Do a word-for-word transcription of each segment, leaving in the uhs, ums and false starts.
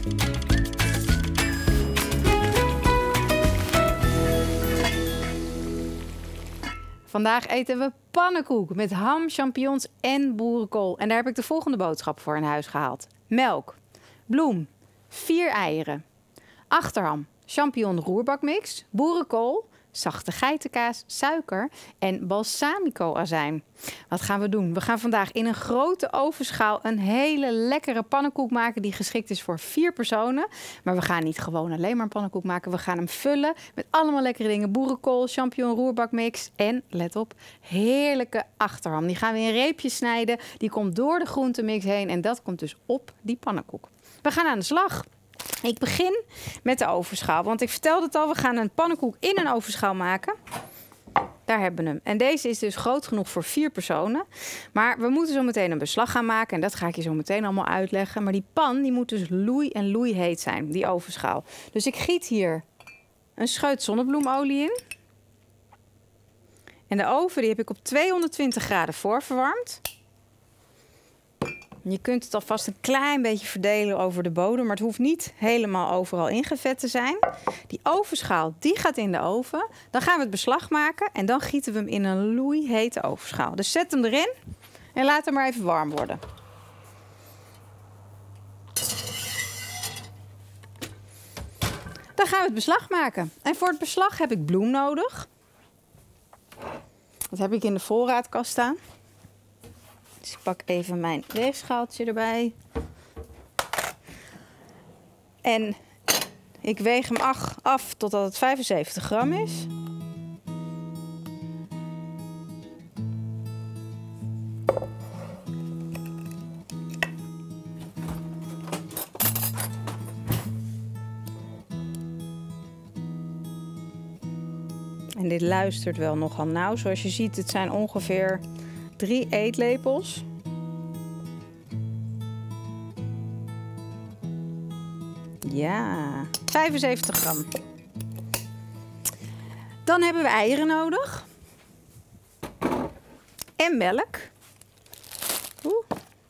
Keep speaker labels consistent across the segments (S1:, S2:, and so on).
S1: Vandaag eten we pannenkoek met ham, champignons en boerenkool. En daar heb ik de volgende boodschap voor in huis gehaald. Melk, bloem, vier eieren, achterham, champignon roerbakmix, boerenkool, zachte geitenkaas, suiker en balsamico azijn. Wat gaan we doen? We gaan vandaag in een grote ovenschaal een hele lekkere pannenkoek maken die geschikt is voor vier personen. Maar we gaan niet gewoon alleen maar een pannenkoek maken. We gaan hem vullen met allemaal lekkere dingen. Boerenkool, champignon roerbakmix en, let op, heerlijke achterham. Die gaan we in reepjes snijden. Die komt door de groentemix heen en dat komt dus op die pannenkoek. We gaan aan de slag. Ik begin met de ovenschaal, want ik vertelde het al, we gaan een pannenkoek in een ovenschaal maken. Daar hebben we hem. En deze is dus groot genoeg voor vier personen. Maar we moeten zo meteen een beslag gaan maken en dat ga ik je zo meteen allemaal uitleggen. Maar die pan die moet dus loei en loei heet zijn, die ovenschaal. Dus ik giet hier een scheut zonnebloemolie in. En de oven die heb ik op tweehonderdtwintig graden voorverwarmd. Je kunt het alvast een klein beetje verdelen over de bodem, maar het hoeft niet helemaal overal ingevet te zijn. Die ovenschaal die gaat in de oven. Dan gaan we het beslag maken en dan gieten we hem in een loeihete ovenschaal. Dus zet hem erin en laat hem maar even warm worden. Dan gaan we het beslag maken. En voor het beslag heb ik bloem nodig. Dat heb ik in de voorraadkast staan. Dus ik pak even mijn weegschaaltje erbij. En ik weeg hem af totdat het vijfenzeventig gram is. En dit luistert wel nogal nauw. Zoals je ziet, het zijn ongeveer drie eetlepels. Ja, vijfenzeventig gram. Dan hebben we eieren nodig. En melk. Oeh.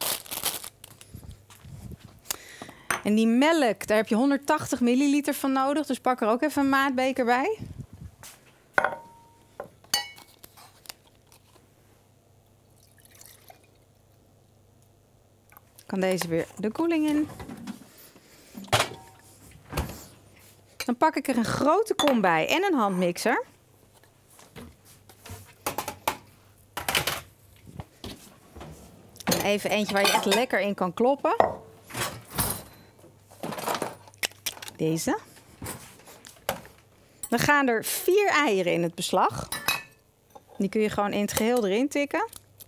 S1: En die melk, daar heb je honderdtachtig milliliter van nodig. Dus pak er ook even een maatbeker bij. Kan deze weer de koeling in. Dan pak ik er een grote kom bij en een handmixer. Even eentje waar je echt lekker in kan kloppen. Deze. Dan gaan er vier eieren in het beslag. Die kun je gewoon in het geheel erin tikken.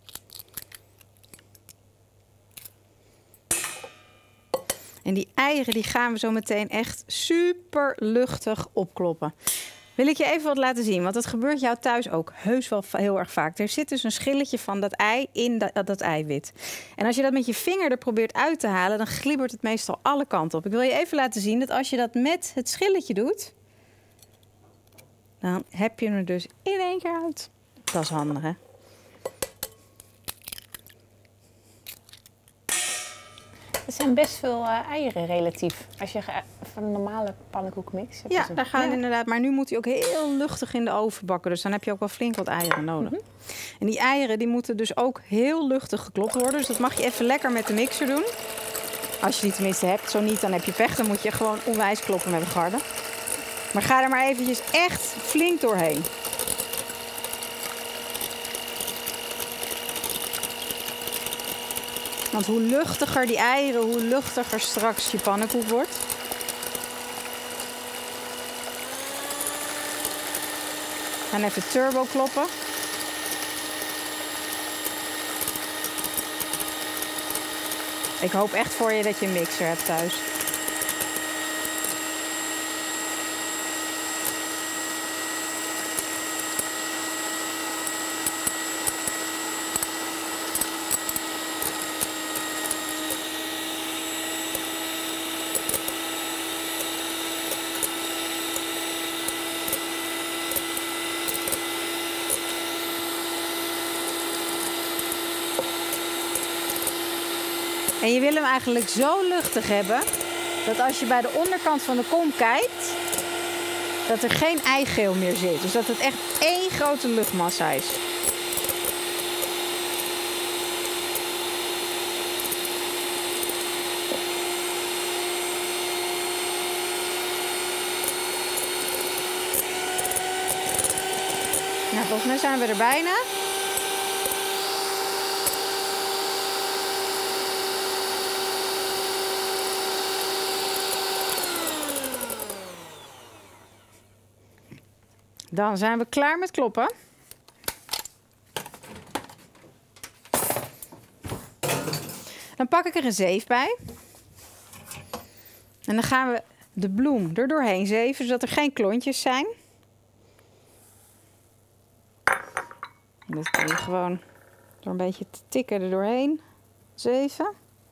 S1: En die eieren die gaan we zo meteen echt super luchtig opkloppen. Wil ik je even wat laten zien, want dat gebeurt jou thuis ook heus wel heel erg vaak. Er zit dus een schilletje van dat ei in dat, dat eiwit. En als je dat met je vinger er probeert uit te halen, dan glibbert het meestal alle kanten op. Ik wil je even laten zien dat als je dat met het schilletje doet, dan heb je er dus in één keer uit. Dat is handig, hè?
S2: Er zijn best veel uh, eieren relatief. Als je uh, van een normale pannenkoekmix hebt.
S1: Ja,
S2: een...
S1: daar gaan
S2: ja.
S1: inderdaad. Maar nu moet hij ook heel luchtig in de oven bakken. Dus dan heb je ook wel flink wat eieren nodig. Mm-hmm. En die eieren die moeten dus ook heel luchtig geklopt worden. Dus dat mag je even lekker met de mixer doen. Als je die tenminste hebt. Zo niet, dan heb je pech. Dan moet je gewoon onwijs kloppen met een garde. Maar ga er maar eventjes echt flink doorheen. Want hoe luchtiger die eieren, hoe luchtiger straks je pannenkoek wordt. We gaan even turbo kloppen. Ik hoop echt voor je dat je een mixer hebt thuis. En je wil hem eigenlijk zo luchtig hebben dat als je bij de onderkant van de kom kijkt, dat er geen eigeel meer zit. Dus dat het echt één grote luchtmassa is. Nou, volgens mij zijn we er bijna. Dan zijn we klaar met kloppen. Dan pak ik er een zeef bij. En dan gaan we de bloem er doorheen zeven, zodat er geen klontjes zijn. En dat doe je gewoon door een beetje te tikken er doorheen. Zeven.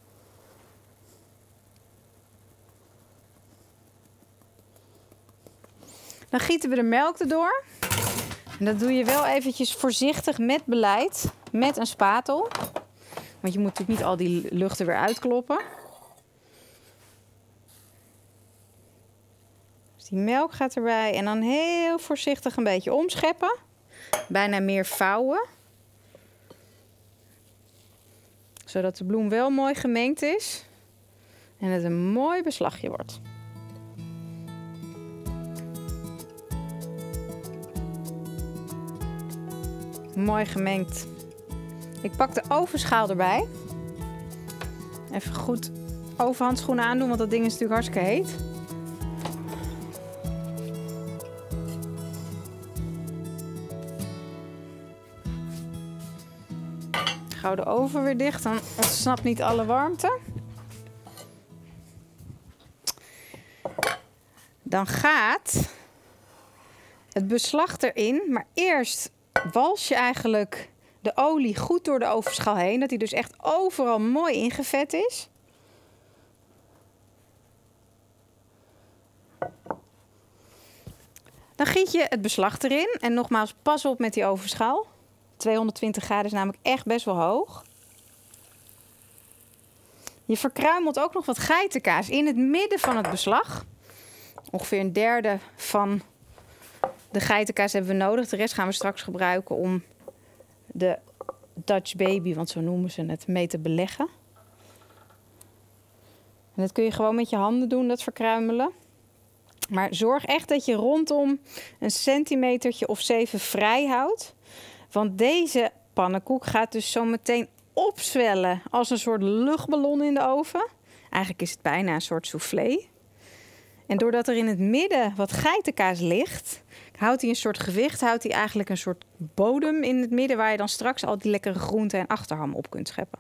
S1: Dan gieten we de melk erdoor. En dat doe je wel eventjes voorzichtig met beleid, met een spatel. Want je moet natuurlijk niet al die lucht er weer uitkloppen. Dus die melk gaat erbij en dan heel voorzichtig een beetje omscheppen. Bijna meer vouwen. Zodat de bloem wel mooi gemengd is. En het een mooi beslagje wordt. Mooi gemengd. Ik pak de ovenschaal erbij. Even goed overhandschoenen aandoen, want dat ding is natuurlijk hartstikke heet. Gauw de oven weer dicht, dan ontsnapt niet alle warmte. Dan gaat het beslag erin, maar eerst wals je eigenlijk de olie goed door de ovenschaal heen, dat die dus echt overal mooi ingevet is. Dan giet je het beslag erin en nogmaals pas op met die ovenschaal. tweehonderdtwintig graden is namelijk echt best wel hoog. Je verkruimelt ook nog wat geitenkaas in het midden van het beslag. Ongeveer een derde van de geitenkaas hebben we nodig. De rest gaan we straks gebruiken om de Dutch baby, want zo noemen ze het, mee te beleggen. En dat kun je gewoon met je handen doen, dat verkruimelen. Maar zorg echt dat je rondom een centimetertje of zeven vrij houdt. Want deze pannenkoek gaat dus zo meteen opzwellen als een soort luchtballon in de oven. Eigenlijk is het bijna een soort soufflé. En doordat er in het midden wat geitenkaas ligt, houdt hij een soort gewicht, houdt hij eigenlijk een soort bodem in het midden waar je dan straks al die lekkere groenten en achterham op kunt scheppen.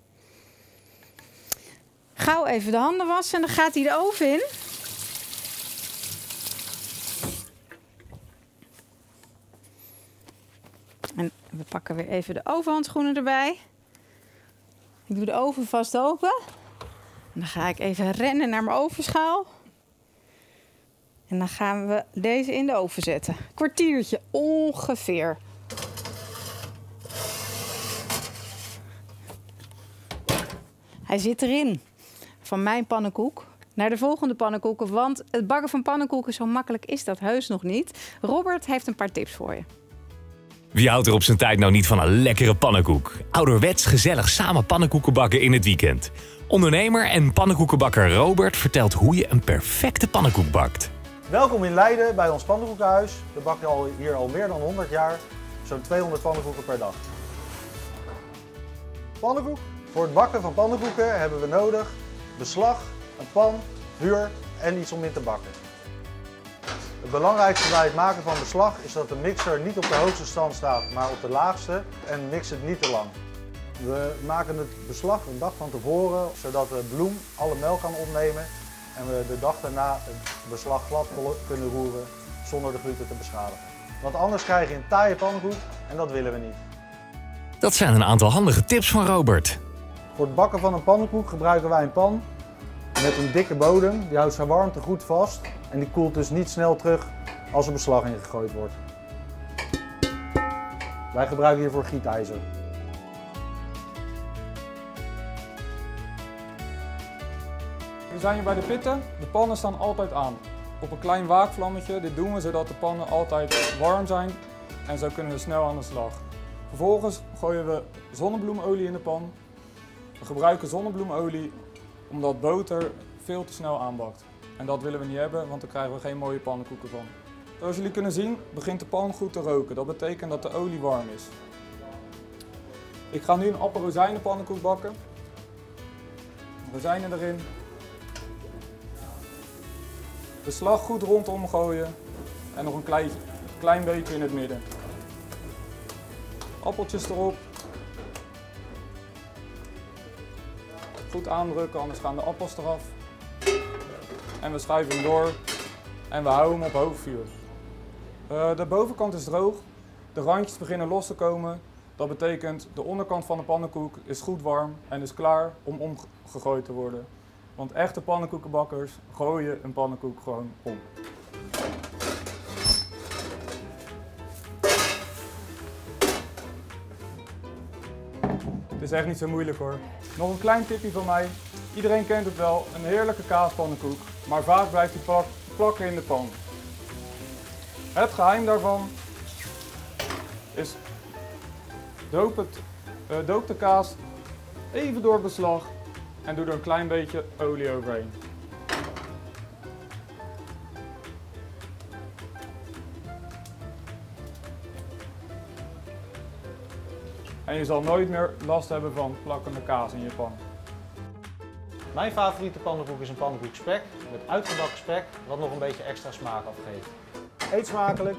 S1: Gauw even de handen wassen en dan gaat hij de oven in. En we pakken weer even de ovenhandschoenen erbij. Ik doe de oven vast open. En dan ga ik even rennen naar mijn ovenschaal. En dan gaan we deze in de oven zetten. Kwartiertje ongeveer. Hij zit erin. Van mijn pannenkoek naar de volgende pannenkoeken. Want het bakken van pannenkoeken, zo makkelijk is dat heus nog niet. Robert heeft een paar tips voor je.
S3: Wie houdt er op zijn tijd nou niet van een lekkere pannenkoek? Ouderwets gezellig samen pannenkoeken bakken in het weekend. Ondernemer en pannenkoekenbakker Robert vertelt hoe je een perfecte pannenkoek bakt.
S4: Welkom in Leiden bij ons pannenkoekenhuis. We bakken al hier al meer dan honderd jaar, zo'n tweehonderd pannenkoeken per dag. Pannenkoek. Voor het bakken van pannenkoeken hebben we nodig beslag, een pan, vuur en iets om in te bakken. Het belangrijkste bij het maken van beslag is dat de mixer niet op de hoogste stand staat, maar op de laagste en mix het niet te lang. We maken het beslag een dag van tevoren, zodat de bloem alle melk kan opnemen en we de dag daarna het beslag glad kunnen roeren zonder de gluten te beschadigen. Want anders krijg je een taaie pannenkoek en dat willen we niet.
S3: Dat zijn een aantal handige tips van Robert.
S4: Voor het bakken van een pannenkoek gebruiken wij een pan met een dikke bodem. Die houdt zijn warmte goed vast en die koelt dus niet snel terug als er beslag in gegooid wordt. Wij gebruiken hiervoor gietijzer. We
S5: zijn hier bij de pitten. De pannen staan altijd aan. Op een klein waakvlammetje. Dit doen we zodat de pannen altijd warm zijn en zo kunnen we snel aan de slag. Vervolgens gooien we zonnebloemolie in de pan. We gebruiken zonnebloemolie omdat boter veel te snel aanbakt. En dat willen we niet hebben, want dan krijgen we geen mooie pannenkoeken van. Zoals jullie kunnen zien begint de pan goed te roken. Dat betekent dat de olie warm is. Ik ga nu een appelrozijnen pannenkoek bakken. Rozijnen erin. De slag goed rondom gooien en nog een klein, klein beetje in het midden. Appeltjes erop. Goed aandrukken, anders gaan de appels eraf. En we schuiven hem door en we houden hem op hoog vuur. Uh, de bovenkant is droog, de randjes beginnen los te komen. Dat betekent de onderkant van de pannenkoek is goed warm en is klaar om omgegooid te worden. Want echte pannenkoekenbakkers gooien een pannenkoek gewoon om. Het is echt niet zo moeilijk hoor. Nog een klein tipje van mij. Iedereen kent het wel, een heerlijke kaaspannenkoek, maar vaak blijft die plak, plakken in de pan. Het geheim daarvan is doop, het, uh, doop de kaas even door beslag en doe er een klein beetje olie overheen. En je zal nooit meer last hebben van plakkende kaas in je pan.
S4: Mijn favoriete pannenkoek is een pannenkoek spek met uitgebakken spek, wat nog een beetje extra smaak afgeeft. Eet smakelijk!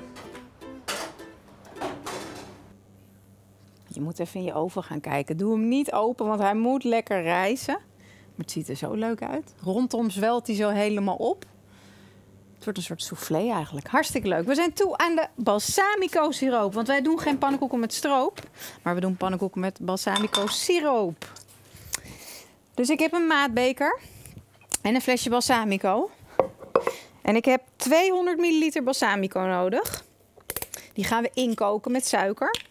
S1: Je moet even in je oven gaan kijken. Doe hem niet open, want hij moet lekker rijzen. Maar het ziet er zo leuk uit. Rondom zwelt hij zo helemaal op. Het wordt een soort soufflé eigenlijk. Hartstikke leuk. We zijn toe aan de balsamico siroop. Want wij doen geen pannenkoeken met stroop. Maar we doen pannenkoeken met balsamico siroop. Dus ik heb een maatbeker. En een flesje balsamico. En ik heb tweehonderd milliliter balsamico nodig. Die gaan we inkoken met suiker.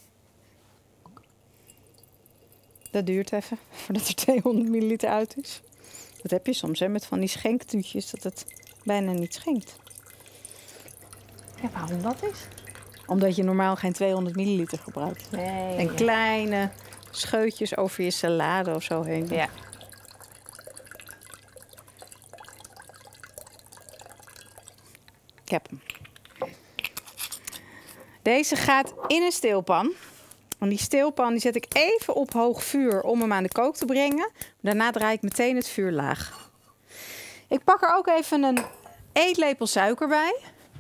S1: Dat duurt even, voordat er tweehonderd milliliter uit is. Dat heb je soms hè, met van die schenktuutjes, dat het bijna niet schenkt.
S2: Ja, waarom dat is?
S1: Omdat je normaal geen tweehonderd milliliter gebruikt.
S2: Nee.
S1: En kleine scheutjes over je salade of zo heen.
S2: Ja.
S1: Ik heb hem. Deze gaat in een steelpan. En die steelpan die zet ik even op hoog vuur om hem aan de kook te brengen. Daarna draai ik meteen het vuur laag. Ik pak er ook even een eetlepel suiker bij.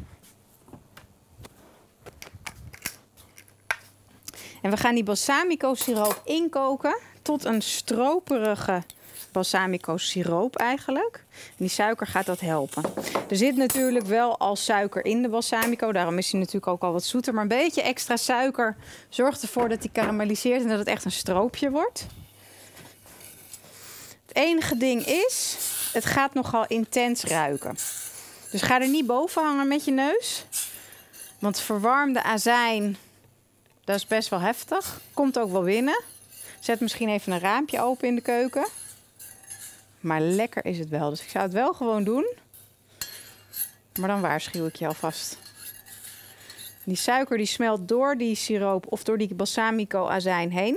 S1: En we gaan die balsamico siroop inkoken tot een stroperige balsamico siroop eigenlijk. En die suiker gaat dat helpen. Er zit natuurlijk wel al suiker in de balsamico. Daarom is hij natuurlijk ook al wat zoeter. Maar een beetje extra suiker zorgt ervoor dat hij karamelliseert en dat het echt een stroopje wordt. Het enige ding is, het gaat nogal intens ruiken. Dus ga er niet boven hangen met je neus. Want verwarmde azijn, dat is best wel heftig. Komt ook wel binnen. Zet misschien even een raampje open in de keuken. Maar lekker is het wel. Dus ik zou het wel gewoon doen. Maar dan waarschuw ik je alvast. Die suiker die smelt door die siroop of door die balsamico azijn heen.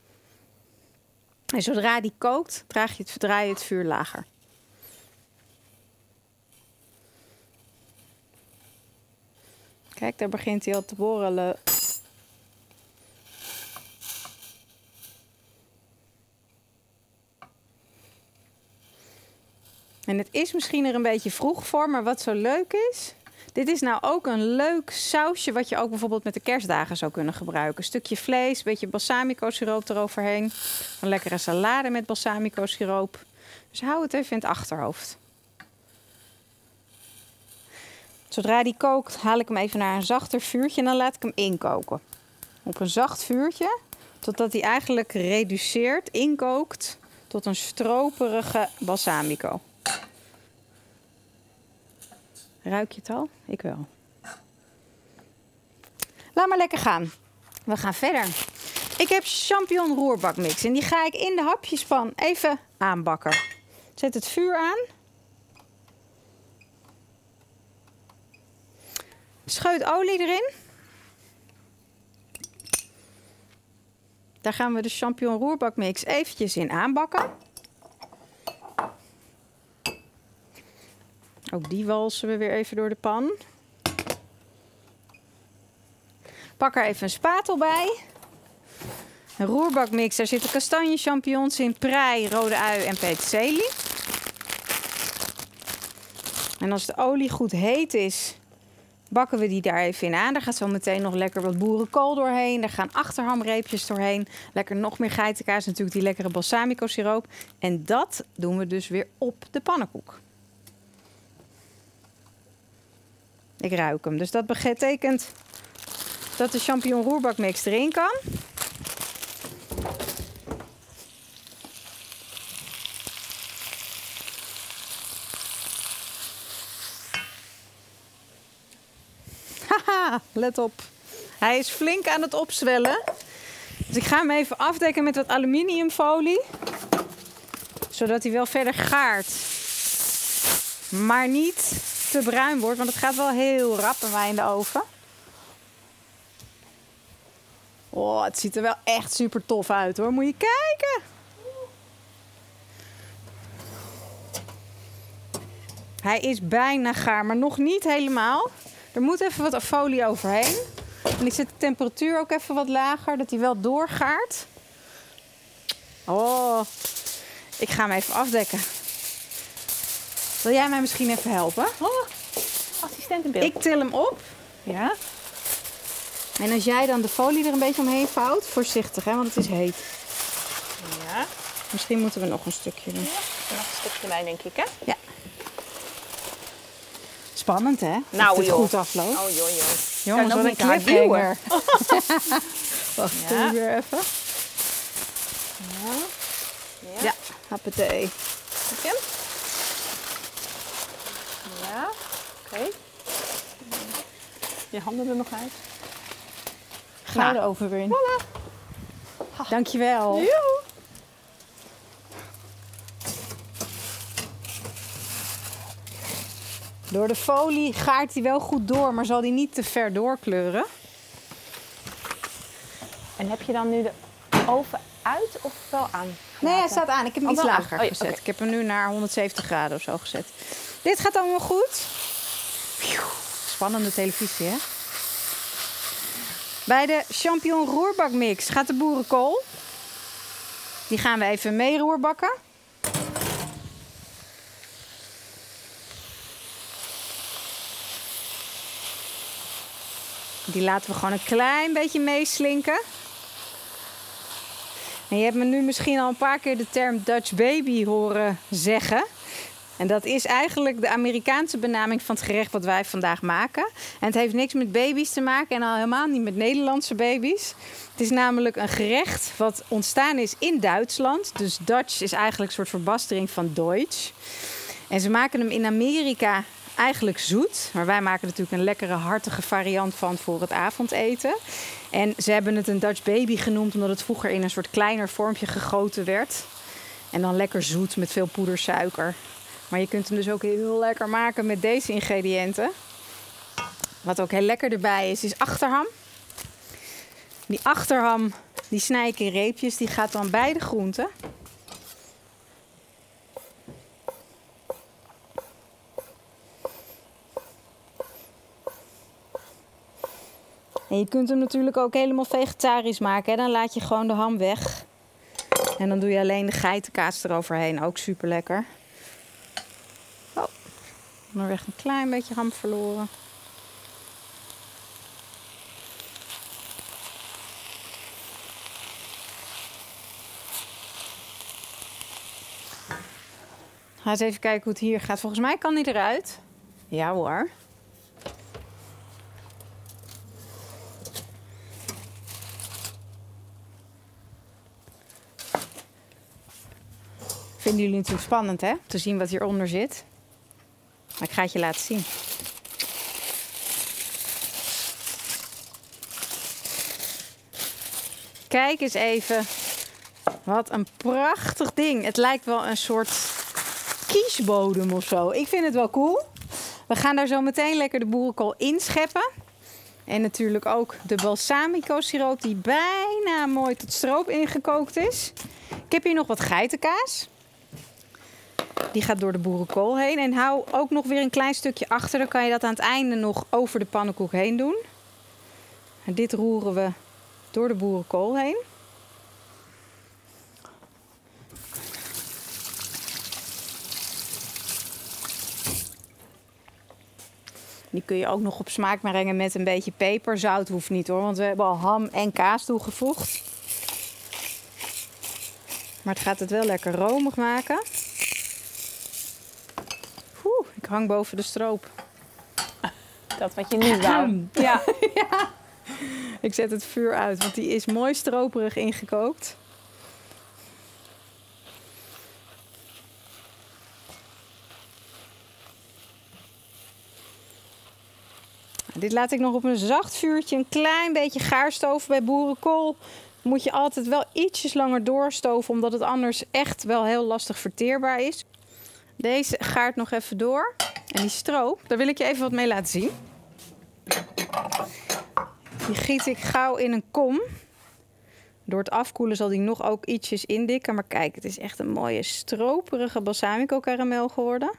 S1: En zodra die kookt, draag je het, draai je het vuur lager. Kijk, daar begint hij al te borrelen. En het is misschien er een beetje vroeg voor, maar wat zo leuk is... Dit is nou ook een leuk sausje wat je ook bijvoorbeeld met de kerstdagen zou kunnen gebruiken. Een stukje vlees, een beetje balsamico siroop eroverheen. Een lekkere salade met balsamico siroop. Dus hou het even in het achterhoofd. Zodra die kookt, haal ik hem even naar een zachter vuurtje en dan laat ik hem inkoken. Op een zacht vuurtje, totdat hij eigenlijk reduceert, inkookt tot een stroperige balsamico. Ruik je het al? Ik wel. Laat maar lekker gaan. We gaan verder. Ik heb champignon roerbakmix en die ga ik in de hapjespan even aanbakken. Zet het vuur aan. Scheut olie erin. Daar gaan we de champignon roerbakmix eventjes in aanbakken. Ook die walsen we weer even door de pan. Pak er even een spatel bij. Een roerbakmix, daar zitten kastanje champignons in, prei, rode ui en peterselie. En als de olie goed heet is, bakken we die daar even in aan. Daar gaat zo meteen nog lekker wat boerenkool doorheen. Daar gaan achterhamreepjes doorheen. Lekker nog meer geitenkaas, natuurlijk die lekkere balsamico siroop. En dat doen we dus weer op de pannenkoek. Ik ruik hem, dus dat betekent dat de champignon roerbakmix erin kan. Haha, let op. Hij is flink aan het opzwellen. Dus ik ga hem even afdekken met wat aluminiumfolie. Zodat hij wel verder gaart. Maar niet te bruin wordt, want het gaat wel heel rap bij mij in de oven. Oh, het ziet er wel echt super tof uit hoor. Moet je kijken. Hij is bijna gaar, maar nog niet helemaal. Er moet even wat folie overheen. En ik zet de temperatuur ook even wat lager, dat hij wel doorgaart. Oh, ik ga hem even afdekken. Wil jij mij misschien even helpen?
S2: Oh, assistent in beeld.
S1: Ik til hem op.
S2: Ja.
S1: En als jij dan de folie er een beetje omheen vouwt, voorzichtig hè, want het is heet.
S2: Ja.
S1: Misschien moeten we nog een stukje doen.
S2: Ja, nog een stukje bij, denk ik, hè?
S1: Ja. Spannend hè?
S2: Nou,
S1: of het
S2: joh.
S1: goed afloopt.
S2: Oh, joh, joh.
S1: Jongens,
S2: Kan
S1: wat
S2: ook
S1: een
S2: niet hard
S1: cliffhanger. Wacht,
S2: Ja.
S1: doe ik weer even.
S2: Ja. Ja.
S1: Ja, hoppatee.
S2: Heb je hem? Ja. Oké. Okay. Je handen er nog uit.
S1: Ga
S2: Nou.
S1: er over weer in.
S2: Voilà.
S1: Dankjewel.
S2: Joe.
S1: Door de folie gaart hij wel goed door, maar zal hij niet te ver doorkleuren.
S2: En heb je dan nu de oven uit of wel aan?
S1: Nee, hij staat aan. Ik heb hem
S2: Oh,
S1: iets
S2: wel aan.
S1: lager
S2: Oh ja,
S1: gezet.
S2: oké.
S1: Ik heb hem nu naar honderdzeventig graden of zo gezet. Dit gaat allemaal goed. Spannende televisie, hè? Bij de champignon roerbakmix gaat de boerenkool. Die gaan we even mee roerbakken. Die laten we gewoon een klein beetje meeslinken. En je hebt me nu misschien al een paar keer de term Dutch baby horen zeggen. En dat is eigenlijk de Amerikaanse benaming van het gerecht wat wij vandaag maken. En het heeft niks met baby's te maken en al helemaal niet met Nederlandse baby's. Het is namelijk een gerecht wat ontstaan is in Duitsland. Dus Dutch is eigenlijk een soort verbastering van Deutsch. En ze maken hem in Amerika eigenlijk zoet. Maar wij maken er natuurlijk een lekkere, hartige variant van voor het avondeten. En ze hebben het een Dutch baby genoemd omdat het vroeger in een soort kleiner vormpje gegoten werd. En dan lekker zoet met veel poedersuiker. Maar je kunt hem dus ook heel lekker maken met deze ingrediënten. Wat ook heel lekker erbij is, is achterham. Die achterham, die snij ik in reepjes. Die gaat dan bij de groenten. En je kunt hem natuurlijk ook helemaal vegetarisch maken. Hè? Dan laat je gewoon de ham weg. En dan doe je alleen de geitenkaas eroverheen. Ook super lekker. Oh, onderweg een klein beetje ham verloren. Ga eens even kijken hoe het hier gaat. Volgens mij kan hij eruit. Ja hoor. Vinden jullie natuurlijk spannend, hè? Te zien wat hieronder zit. Maar ik ga het je laten zien. Kijk eens even. Wat een prachtig ding. Het lijkt wel een soort kiesbodem of zo. Ik vind het wel cool. We gaan daar zo meteen lekker de boerenkool inscheppen. En natuurlijk ook de balsamico siroop die bijna mooi tot stroop ingekookt is. Ik heb hier nog wat geitenkaas. Die gaat door de boerenkool heen. En hou ook nog weer een klein stukje achter. Dan kan je dat aan het einde nog over de pannenkoek heen doen. En dit roeren we door de boerenkool heen. Die kun je ook nog op smaak brengen met een beetje peper. Zout hoeft niet hoor, want we hebben al ham en kaas toegevoegd. Maar het gaat het wel lekker romig maken. Oeh, ik hang boven de stroop.
S2: Dat wat je niet wou.
S1: Ja. Ja. Ik zet het vuur uit, want die is mooi stroperig ingekookt. Dit laat ik nog op een zacht vuurtje, een klein beetje gaarstoven. Bij boerenkool moet je altijd wel ietsjes langer doorstoven, omdat het anders echt wel heel lastig verteerbaar is. Deze gaart nog even door. En die stroop, daar wil ik je even wat mee laten zien. Die giet ik gauw in een kom. Door het afkoelen zal die nog ook ietsjes indikken. Maar kijk, het is echt een mooie stroperige balsamico karamel geworden.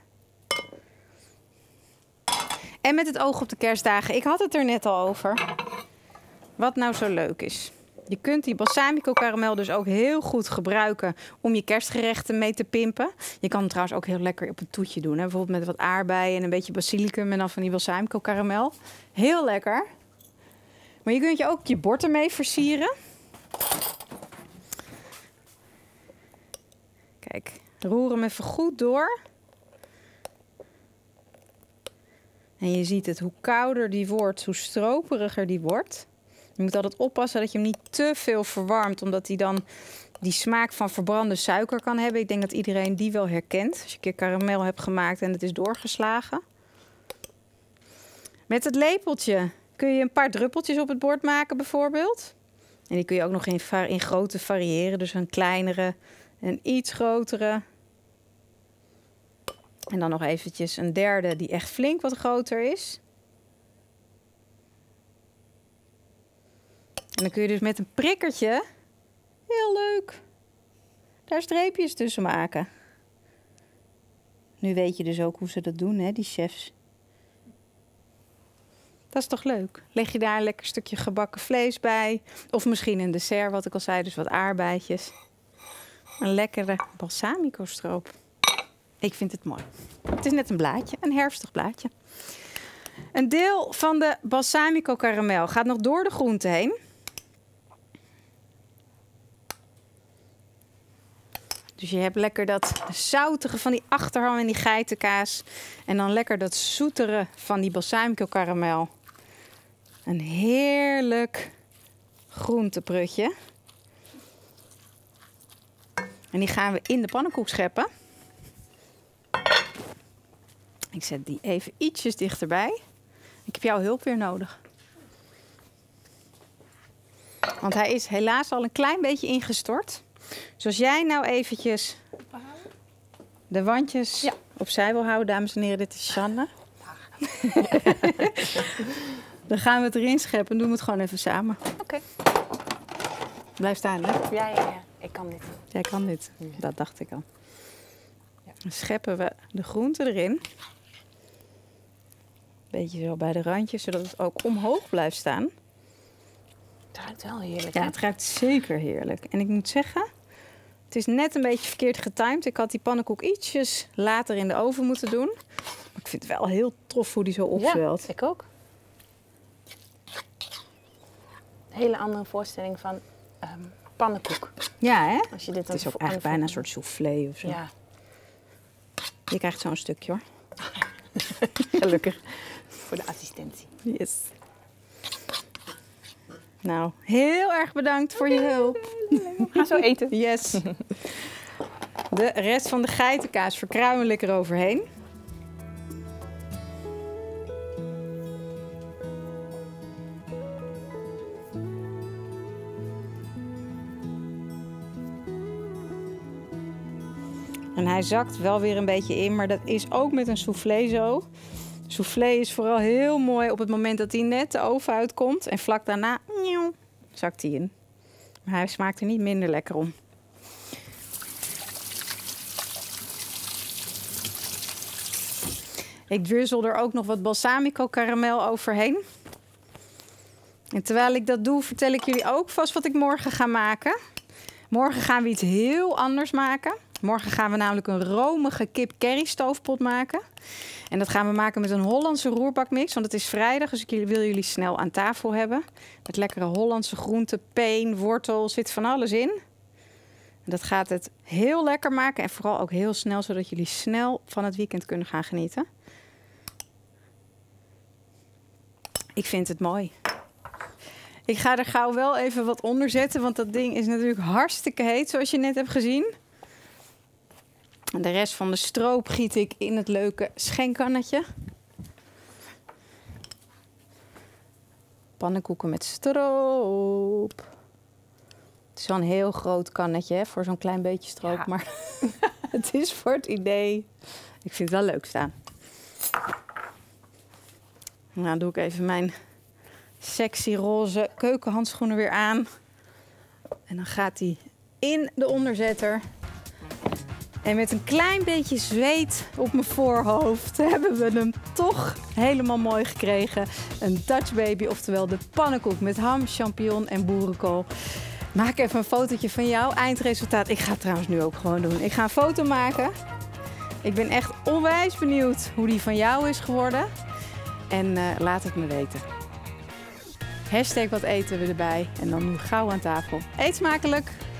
S1: En met het oog op de kerstdagen. Ik had het er net al over. Wat nou zo leuk is. Je kunt die balsamico karamel dus ook heel goed gebruiken om je kerstgerechten mee te pimpen. Je kan hem trouwens ook heel lekker op een toetje doen. Hè? Bijvoorbeeld met wat aardbeien en een beetje basilicum en dan van die balsamico karamel. Heel lekker. Maar je kunt je ook je bord ermee versieren. Kijk, roer hem even goed door. En je ziet het, hoe kouder die wordt, hoe stroperiger die wordt. Je moet altijd oppassen dat je hem niet te veel verwarmt, omdat hij dan die smaak van verbrande suiker kan hebben. Ik denk dat iedereen die wel herkent. Als je een keer karamel hebt gemaakt en het is doorgeslagen. Met het lepeltje kun je een paar druppeltjes op het bord maken bijvoorbeeld. En die kun je ook nog in, in grootte variëren. Dus een kleinere, een iets grotere. En dan nog eventjes een derde die echt flink wat groter is. En dan kun je dus met een prikkertje, heel leuk, daar streepjes tussen maken. Nu weet je dus ook hoe ze dat doen, hè, die chefs. Dat is toch leuk? Leg je daar een lekker stukje gebakken vlees bij. Of misschien een dessert, wat ik al zei, dus wat aardbeidjes. Een lekkere balsamico stroop. Ik vind het mooi. Het is net een blaadje, een herfstig blaadje. Een deel van de balsamico karamel gaat nog door de groente heen. Dus je hebt lekker dat zoutige van die achterham en die geitenkaas. En dan lekker dat zoetere van die balsamico karamel. Een heerlijk groenteprutje. En die gaan we in de pannenkoek scheppen. Ik zet die even ietsjes dichterbij. Ik heb jouw hulp weer nodig. Want hij is helaas al een klein beetje ingestort. Dus als jij nou eventjes de wandjes ja. opzij wil houden, dames en heren, dit is Shanna. Dan gaan we het erin scheppen en doen we het gewoon even samen.
S2: Oké. Okay.
S1: Blijf staan, hè?
S2: Ja, ja, ja. Ik kan dit.
S1: Jij kan dit. Ja. Dat dacht ik al. Ja. Dan scheppen we de groente erin. Beetje zo bij de randjes, zodat het ook omhoog blijft staan.
S2: Het ruikt wel heerlijk.
S1: Ja,
S2: hè?
S1: het ruikt zeker heerlijk. En ik moet zeggen, het is net een beetje verkeerd getimed. Ik had die pannenkoek ietsjes later in de oven moeten doen. Maar ik vind het wel heel tof hoe die zo opzwelt.
S2: Ja, ik ook. Een hele andere voorstelling van um, pannenkoek.
S1: Ja, hè?
S2: Als je dit
S1: het is ook eigenlijk bijna een soort soufflé of zo.
S2: Ja.
S1: Je krijgt zo'n stukje, hoor. Gelukkig.
S2: Voor de assistentie.
S1: Yes. Nou, heel erg bedankt voor je hulp.
S2: Ga zo eten.
S1: Yes. De rest van de geitenkaas verkruimen we er overheen. En hij zakt wel weer een beetje in, maar dat is ook met een soufflé zo. Soufflé is vooral heel mooi op het moment dat hij net de oven uitkomt. En vlak daarna nieuw, zakt hij in. Maar hij smaakt er niet minder lekker om. Ik drizzle er ook nog wat balsamico karamel overheen. En terwijl ik dat doe, vertel ik jullie ook vast wat ik morgen ga maken. Morgen gaan we iets heel anders maken. Morgen gaan we namelijk een romige kip curry stoofpot maken. En dat gaan we maken met een Hollandse roerbakmix. Want het is vrijdag, dus ik wil jullie snel aan tafel hebben. Met lekkere Hollandse groenten, peen, wortel, zit van alles in. En dat gaat het heel lekker maken en vooral ook heel snel, zodat jullie snel van het weekend kunnen gaan genieten. Ik vind het mooi. Ik ga er gauw wel even wat onder zetten, want dat ding is natuurlijk hartstikke heet, zoals je net hebt gezien. En de rest van de stroop giet ik in het leuke schenkkannetje. Pannenkoeken met stroop. Het is wel een heel groot kannetje hè, voor zo'n klein beetje stroop, ja. Maar het is voor het idee. Ik vind het wel leuk staan. Nou, dan doe ik even mijn sexy roze keukenhandschoenen weer aan. En dan gaat die in de onderzetter. En met een klein beetje zweet op mijn voorhoofd hebben we hem toch helemaal mooi gekregen. Een Dutch baby, oftewel de pannenkoek met ham, champignon en boerenkool. Maak even een fotootje van jouw eindresultaat. Ik ga het trouwens nu ook gewoon doen. Ik ga een foto maken. Ik ben echt onwijs benieuwd hoe die van jou is geworden. En uh, laat het me weten. Hashtag wat eten we erbij. En dan nu gauw aan tafel. Eet smakelijk!